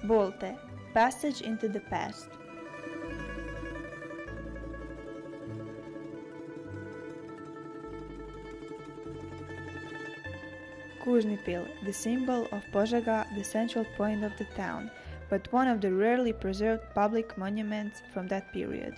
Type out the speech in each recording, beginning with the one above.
Volte, passage into the past. Kužni pil, the symbol of Požega, the central point of the town, but one of the rarely preserved public monuments from that period.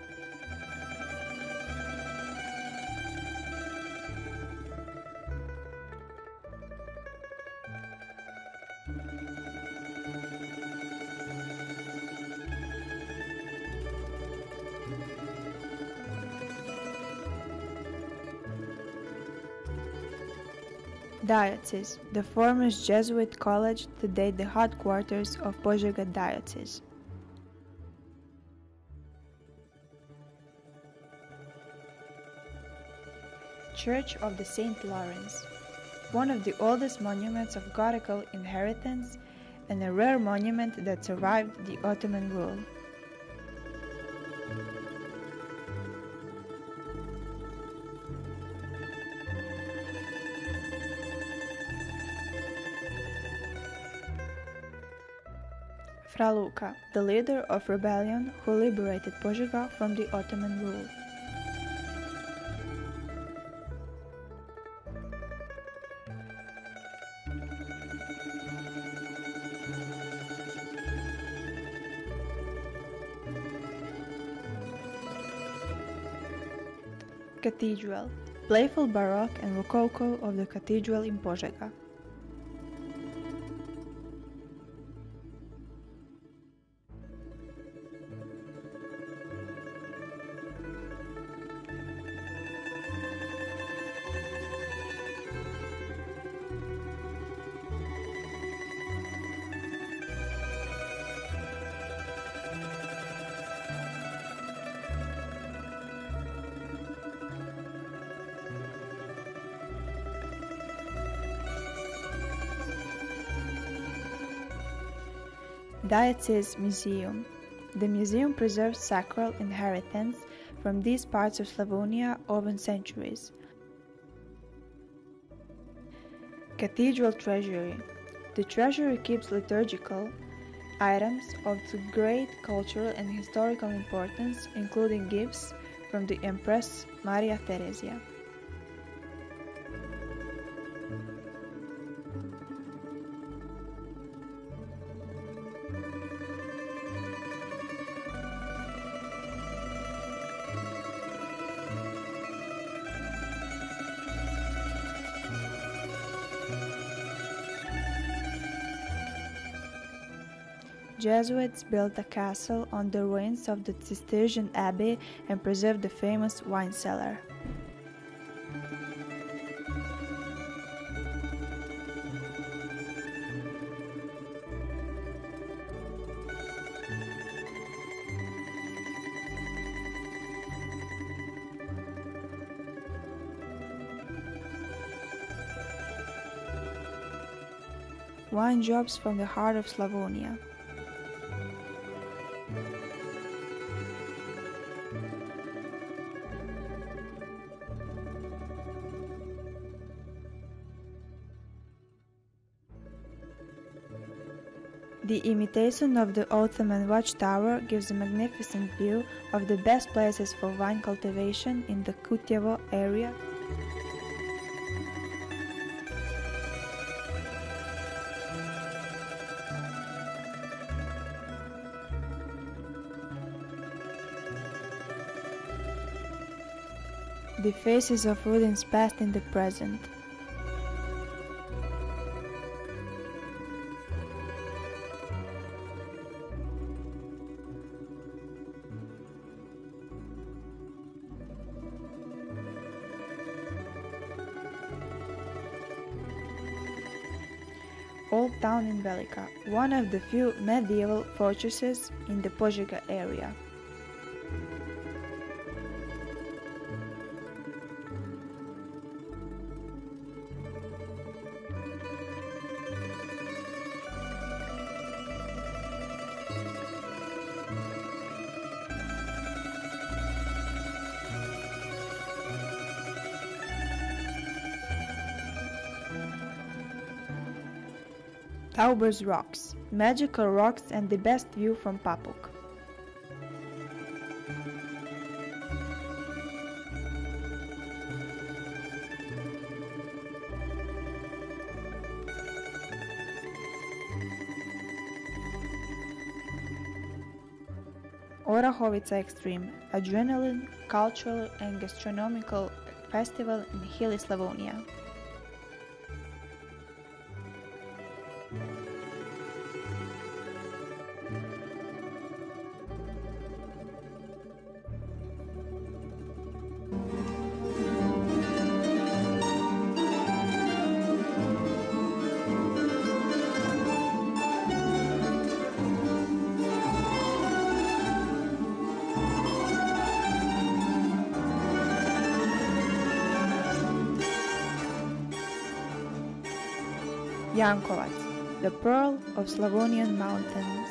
Diocese, the former Jesuit college, today the headquarters of Požega Diocese. Church of the St. Lawrence, one of the oldest monuments of Gothical inheritance and a rare monument that survived the Ottoman rule. Fra Luka, the leader of rebellion who liberated Požega from the Ottoman rule. Cathedral, playful Baroque and Rococo of the cathedral in Požega. Diocese Museum. The museum preserves sacral inheritance from these parts of Slavonija over centuries. Cathedral Treasury. The treasury keeps liturgical items of great cultural and historical importance, including gifts from the Empress Maria Theresia. Jesuits built a castle on the ruins of the Cistercian abbey and preserved the famous wine cellar. Wine drops from the heart of Slavonija. The imitation of the Ottoman watchtower gives a magnificent view of the best places for wine cultivation in the Kutjevo area. The faces of Rudin's past in the present. Old Town in Velika, one of the few medieval fortresses in the Požega area. Tauber's Rocks, magical rocks and the best view from Papuk. Orahovica Extreme, adrenaline, cultural and gastronomical festival in hilly Slavonija. Jankovac, the pearl of Slavonian mountains.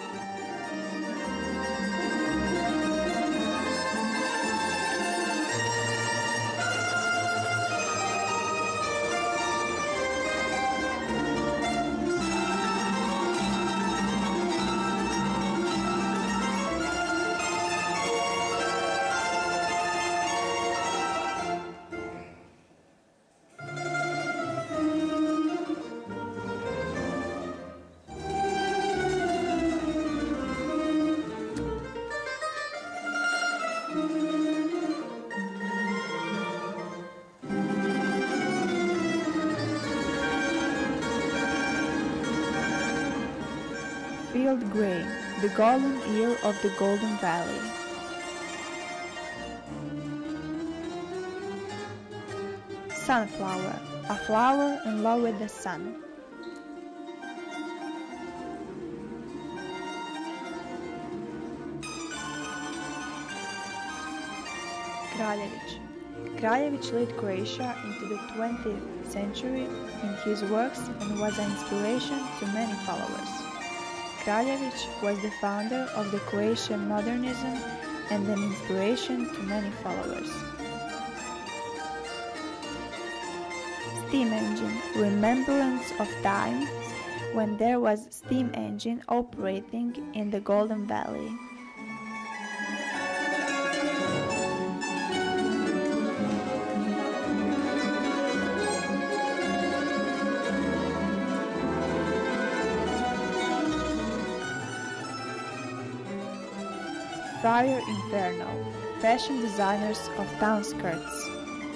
Field Grey, the golden eel of the Golden Valley. Sunflower, a flower in love with the sun. Kraljević. Kraljević led Croatia into the 20th century in his works and was an inspiration to many followers. Kraljević was the founder of the Croatian modernism and an inspiration to many followers. Steam engine, remembrance of times when there was steam engine operating in the Golden Valley. Friar Inferno, fashion designers of town skirts.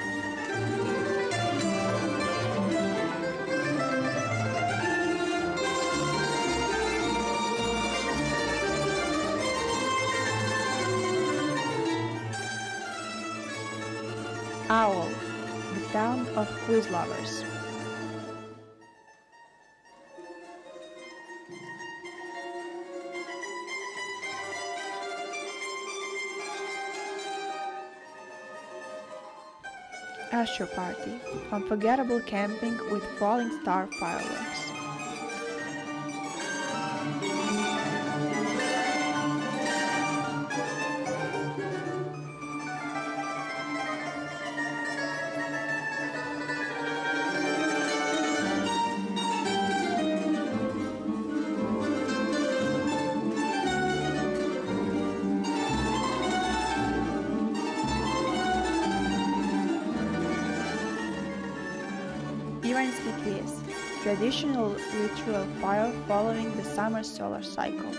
Owl, the town of quiz lovers. Astro Party, unforgettable camping with falling star fireworks. Traditional ritual fire following the summer solar cycle.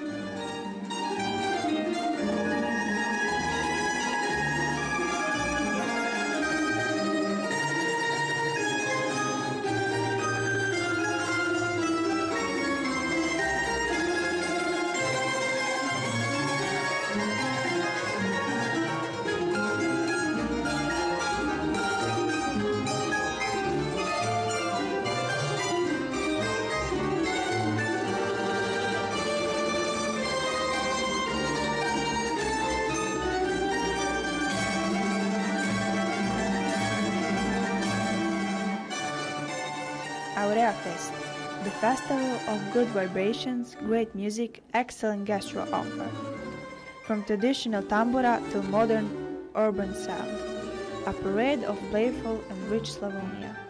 Fest, the festival of good vibrations, great music, excellent gastro offer. From traditional tambura to modern urban sound, a parade of playful and rich Slavonija.